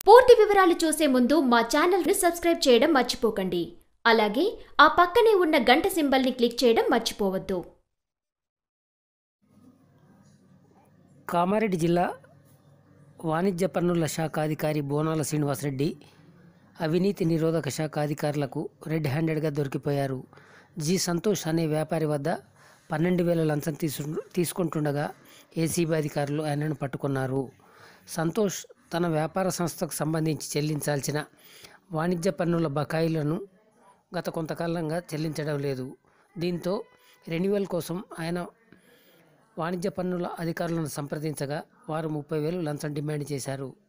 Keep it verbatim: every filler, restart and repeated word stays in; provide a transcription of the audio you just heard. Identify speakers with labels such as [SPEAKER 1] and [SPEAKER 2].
[SPEAKER 1] పూర్తి వివరాలు చూసే ముందు మా ఛానల్ని సబ్స్క్రైబ్ చేయడం మర్చిపోకండి. అలాగే ఆ పక్కనే ఉన్న గంట సింబల్ని క్లిక్ చేయడం మర్చిపోవద్దు.
[SPEAKER 2] కామారెడ్డి జిల్లా వాణిజ్య పన్నుల శాఖ అధికారి బోనాల శ్రీనివాసరెడ్డి అవినీతి నిరోధక శాఖ అధికారులకు రెడ్ హ్యాండెడ్గా దొరికిపోయారు. జి సంతోష్ అనే వ్యాపారి వద్ద పన్నెండు వేల లంచం తీసు తీసుకుంటుండగా ఏసీబీ అధికారులు ఆయనను పట్టుకున్నారు. సంతోష్ తన వ్యాపార సంస్థకు సంబంధించి చెల్లించాల్సిన వాణిజ్య పన్నుల బకాయిలను గత కొంతకాలంగా చెల్లించడం లేదు. దీంతో రెన్యువల్ కోసం ఆయన వాణిజ్య పన్నుల అధికారులను సంప్రదించగా వారు ముప్పై వేలు లంచం డిమాండ్ చేశారు.